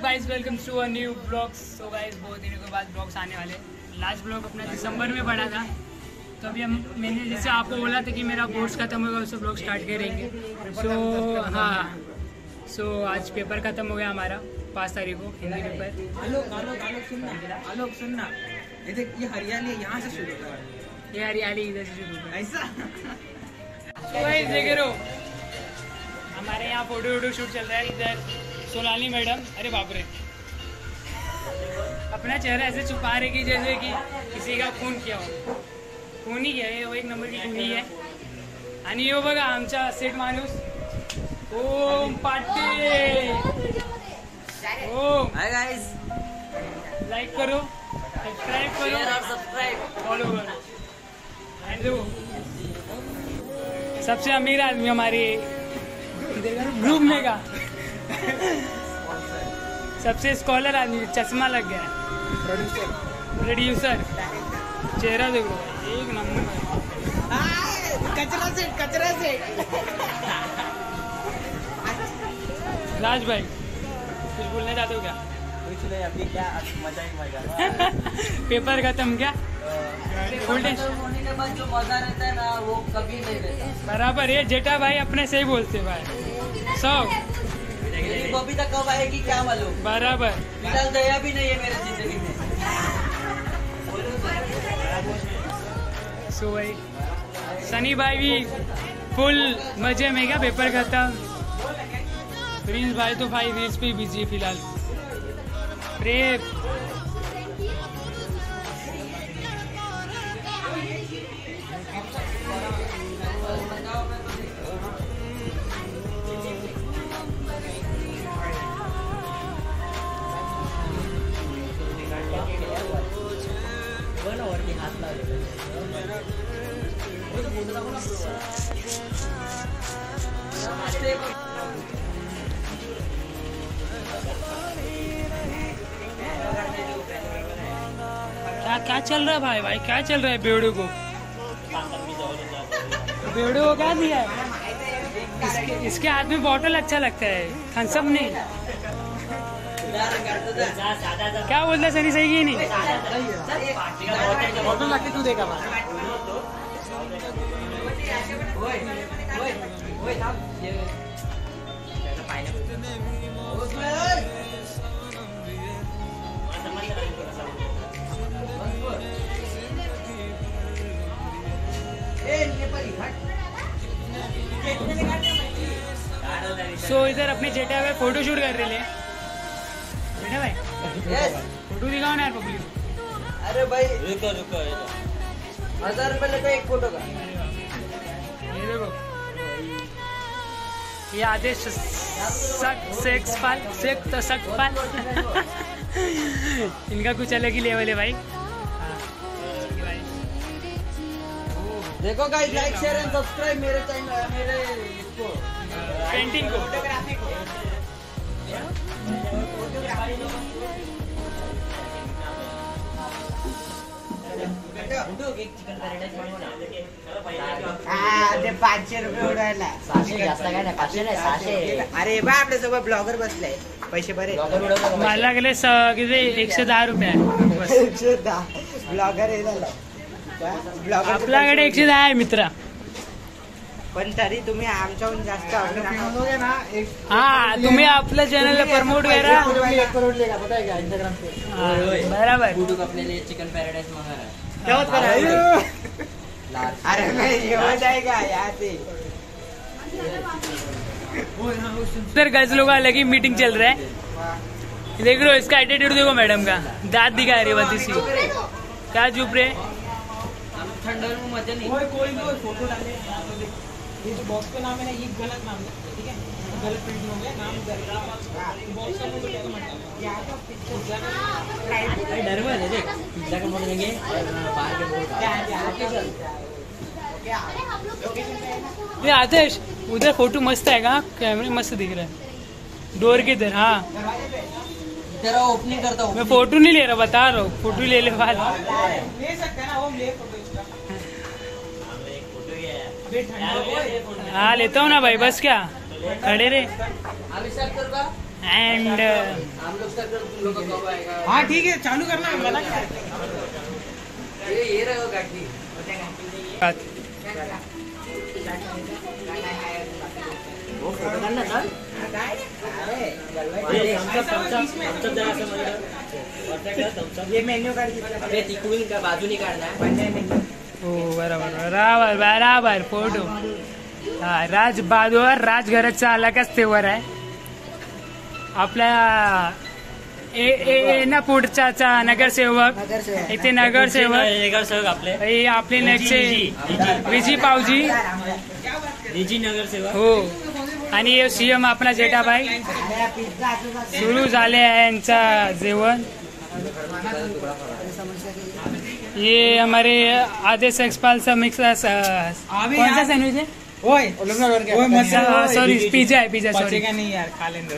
Guys welcome to a new blogs. So guys बहुत दिनों के बाद ब्लॉग्स आने वाले। लास्ट ब्लॉग अपना दिसंबर में पड़ा था, तो अभी मैंने जैसे आपको बोला था कि मेरा कोर्स खत्म होगा उससे ब्लॉग स्टार्ट करेंगे। सो आज पेपर खत्म हो गया हमारा 5 तारीख को, हिंदी पेपर। आलोक सुनना, ये हरियाली यहाँ से शुरू होता है, ये हरियाली इधर से शुरू होता है ऐसा। तो गाइस देख रहे हो हमारे यहाँ फोटो शूट चल रहा है। इधर सोनाली मैडम, अरे बाप रे, अपना चेहरा ऐसे छुपा रहे कि जैसे कि किसी का खून किया हो। खून ही है वो, एक नंबर की खूनी है। आणि यो बघा आमचा सेट माणूस Om Patil. Om hi guys, like करो, सब्सक्राइब करो और सब्सक्राइब फॉलो करो। एंड देखो सबसे अमीर आदमी हमारे ग्रुप में का, सबसे स्कॉलर आदमी, चश्मा लग गया है, प्रोड्यूसर। चेहरा देखो एक नंबर, कचरा से राज भाई कुछ बोलना चाहते हो क्या? कुछ नहीं, अभी क्या मजा ही मजा। पेपर खत्म क्या? फुल टेंशन होने के बाद जो मजा रहता है ना वो कभी नहीं रहता। बराबर है, जेठा भाई अपने से ही बोलते भाई सब। मेरी बबीता कब आएगी क्या मालूम। बराबर, फिलहाल दया भी नहीं है मेरे जिंदगी में। सो भाई सनी भाई भी फुल मजे में क्या, पेपर खत्म। प्रिंस भाई तो भाई रील्स पे बिजी है फिलहाल। प्रेम क्या चल रहा है भाई? भाई क्या चल रहा है? बेवड़े को क्या दिया है? इसके हाथ में बॉटल अच्छा लगता है, थम्स अप नहीं। क्या बोलता है सनी, सही की नहीं? बॉटल लगती तू देखा सो इधर अपने जेठा भाई फोटो शूट कर रहे हैं। जेठा भाई फोटो दिखाओ ना यार पब्लिक। अरे भाई रुको 1000 रुपए लेते एक फोटो का। ये देखो, ये आदेश सकपाल इनका कुछ अलग ही लेवल है भाई। देखो guys, like share and subscribe मेरे चैनल, मेरे इसको पेंटिंग को, फोटोग्राफी को। ते 500 रुपये उडवायला 600 जास्त काय नाही, 500 नाही 600. अरे बा आपल्या सोबत ब्लॉगर बसलाय, पैसे बरे मला गेले किती 110 रुपये आहे। ब्लॉगर आहे झाला ब्लॉगर आपल्याकडे 110 आहे मित्रा, पण तरी तुम्ही आमच्याहून जास्त हा तुम्ही आपल्या चॅनलला प्रमोट करा। 1 करोड लेगा पता है क्या इंस्टाग्राम पे। हाँ, बराबर। यूट्यूब अपने लिए चिकन पैराडाइज मंगा रहा है। अरे मैं हो जाएगा यहाँ से। इधर गर्ल्स लोग अलग ही मीटिंग चल रहा है। देख लो इसका एटीट्यूड देखो मैडम का, दांत दिखा रही है सी। क्या चुप रहे? ठंड में मजा नहीं। कोई फोटो डाले, ये जो बॉक्स का नाम है ना, ये गलत नाम है, ठीक है, गलत प्रिंटिंग हो गया, नाम गलत। बॉक्स का नाम क्या मतलब यहाँ का पिक्चर डरवा दे देख, पिज्जा का मोड़ देंगे बाहर के बोर्ड ये आदेश उधर फोटो मस्त है का, कैमरे मस्त दिख रहा है डोर के इधर। हाँ तेरा ओपनिंग करता हूँ मैं फोटो नहीं ले रहा, बता रहा हूँ, फोटो ले ले बाद ले सकते हैं ना, वो ले फोटो इसका। हाँ लेता हूँ ना भाई, बस क्या खड़े रे। अभिषेक एंड हम लोग तक तुम लोग का कब आएगा? हाँ ठीक है, चालू करना है, मना क्या है? ये रहे हो गाड़ी। वो फोटो करना था? ये मेन्यू कार्ड अबे तिकुल का बाजू नहीं काढना है। हो बरोबर बराबर बराबर फोटो. हा, राज बहादूर राजघराचा अलगच तेवर आहे आपल्या ना पुढचा नगरसेवक इथे नगरसेवक आपले हे आपले नेटचे विजी पावजी डीजी नगरसेवक हो आणि सीएम आपला जेठाबाई सुरू झाले आहे यांचा जेवण. ये हमारे आदेश एक्सपाल सा मिक्स कौन सा सैंडविच है? ओए मस्त सॉरी पिज्जा है पिज्जा सॉरी. बचेगा नहीं यार, खा लेंगे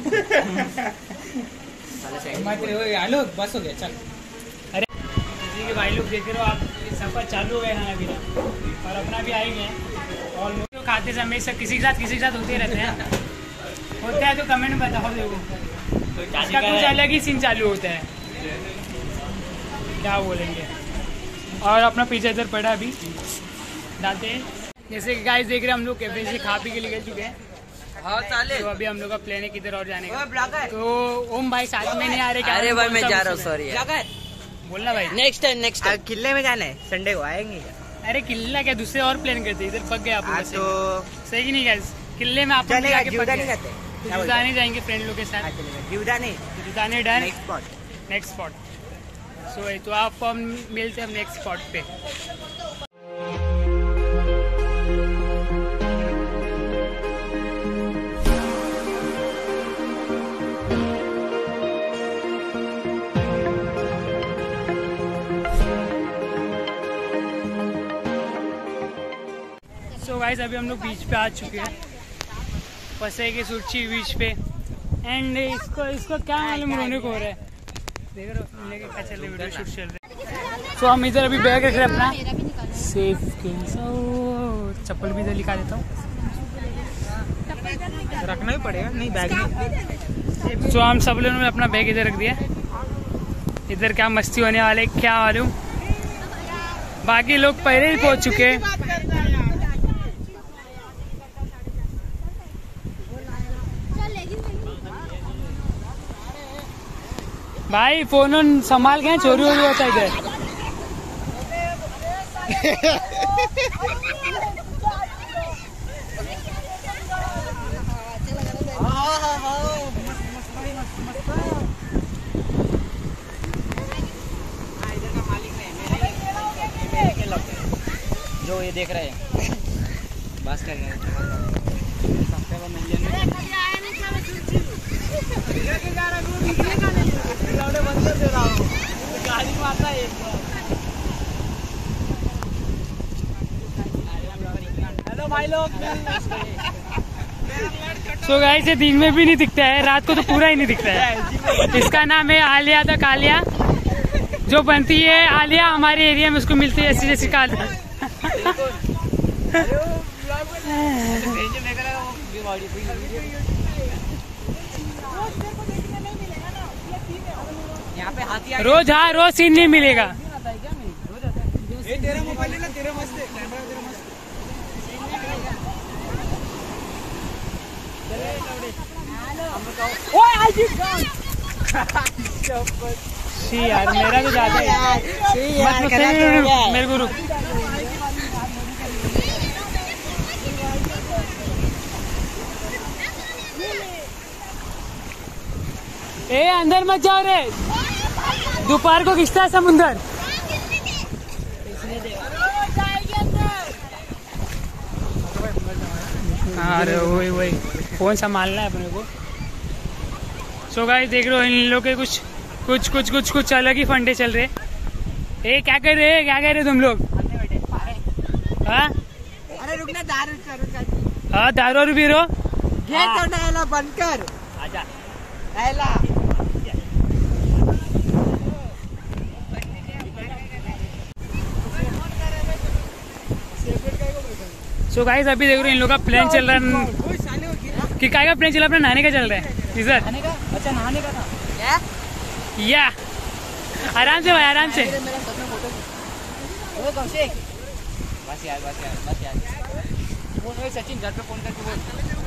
मत रे. ओए आलो, बस हो गया, चल. अरे जी के भाई लोग देख रहे हो आप, सफर चालू हो गया खाना पीना और अपना भी आएंगे और लोग तो खाते समय सब किसी के साथ होते रहते हैं. होता है तो कमेंट में बताओ देखो, इसका कुछ अलग ही सीन चालू होता है, क्या बोलेंगे. और अपना पिज्जा इधर पड़ा अभी डालते हैं. जैसे कि गाइस देख रहे हैं हम लोग कैफे से खा पी के निकल चुके हैं. हाँ चाले. तो अभी हम लोग का प्लान है किधर और जाने का. तो ओम भाई साथ में नहीं आ रहे क्या? अरे भाई मैं जा रहा हूँ, सॉरी बोलना भाई. नेक्स्ट टाइम किले में जाना है, संडे को आएंगे. अरे किला क्या, दूसरे और प्लान करते इधर पक गए आप लोग से. तो सही नहीं गाइस, किले में आप लोग चलेगा, जाके पक जीवदानी गए. करते हैं. तो जीवदानी जाएंगे फ्रेंड लोग के साथ. Jivdani Jivdani done. Spot. Next spot. So तो आप हम मिलते हैं नेक्स्ट स्पॉट पे. सो गाइस अभी हम लोग बीच पे आ चुके हैं, फंसे के सुरची बीच पे. एंड इसको क्या मालूम रोने को हो रहा है. देख रहे हो लेके क्या चल रहे वीडियो शूट चल रहे. सो हम इधर अभी बैग रख रहे हैं अपना सेफ के. चप्पल भी इधर लिखा देता हूँ, रखना ही पड़ेगा. नहीं बैग नहीं. सो हम सब लोगों ने अपना बैग इधर रख दिया. इधर क्या मस्ती होने वाले क्या मालूम, बाकी लोग पहले ही पहुंच चुके हैं. भाई फोन संभाल के, चोरी वोरी होता है इधर. जो ये देख रहे हैं बस कर हेलो भाई लोग. सो गाइस ये दिन में भी नहीं दिखता है, रात को तो पूरा ही नहीं दिखता है. इसका नाम है आलिया द कालिया. जो बनती है आलिया हमारे एरिया में उसको मिलती है ऐसी जैसी कालिया. यहाँ पे हाथी रोज हाँ रोज सीन नहीं मिलेगा. तेरा मोबाइल है ना, तेरा मस्त है कैमरा, तेरा मस्त. शी यार मेरा तो ज्यादा है. मेरे को रुक. ए अंदर मत जाओ रे, दोपहर को खिंचता है समुंदर. अरे वही फोन संभालना है अपने को. सो गाइस देख रहे हो इन लोग के कुछ अलग ही फंडे चल रहे. ए क्या कर रहे तुम लोग? हाँ अरे रुकना, दारू. हाँ दारू पी रहे हो? गेट तो डायला बंद कर. आजा डायला. सो गाइस अभी देख रहे हो इन लोग का प्लान चल रहा है कि काय का प्लान चल रहा है, अपना नहाने का चल रहा है. इधर नहाने का? अच्छा नहाने का था क्या? या आराम से भाई, आराम से। मेरा सब में फोटो। ओ कौशिक, बस यार बस यार बस यार। फोन सचिन घर पे फोन करके बोल।